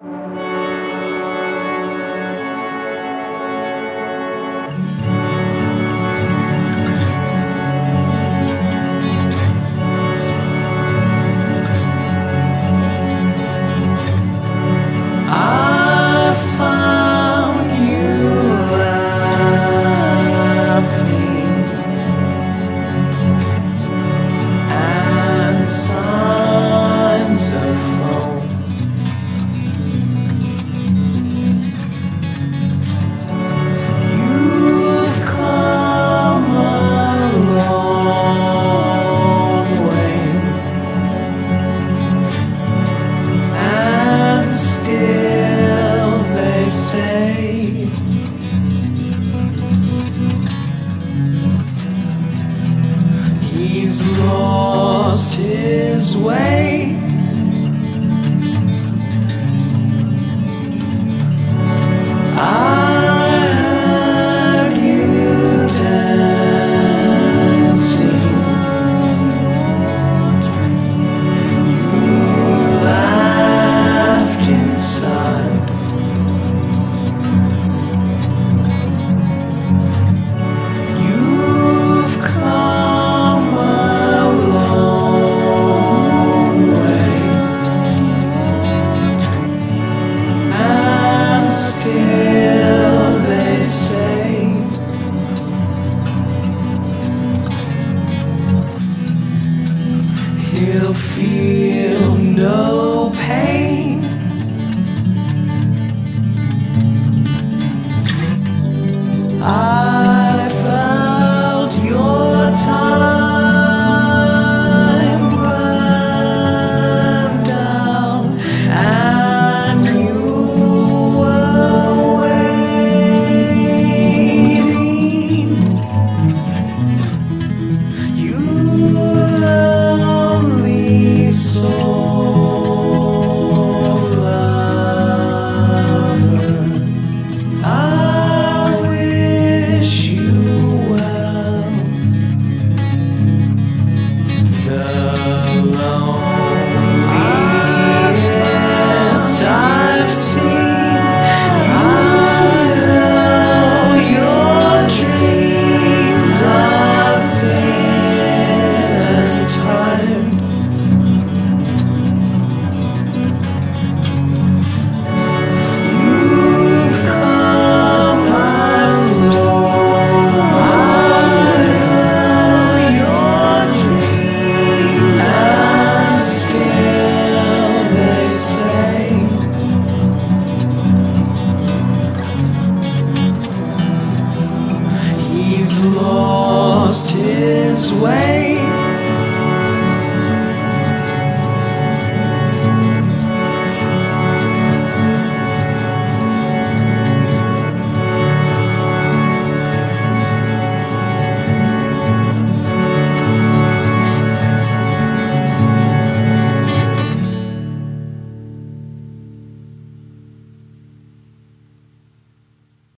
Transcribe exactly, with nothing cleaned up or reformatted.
Signs of foam. You've come a long way, and still they say he's lost his way. I heard you dancing. You laughed inside. You've come a long way, and still they say he'll feel no pain. I felt your time burn down, and you were waiting. You lonely soul lover, I wish you well. The loneliest I've seen. I know your dreams are fate and time. You've come as long. I know your dreams, and still they say he's lost his way.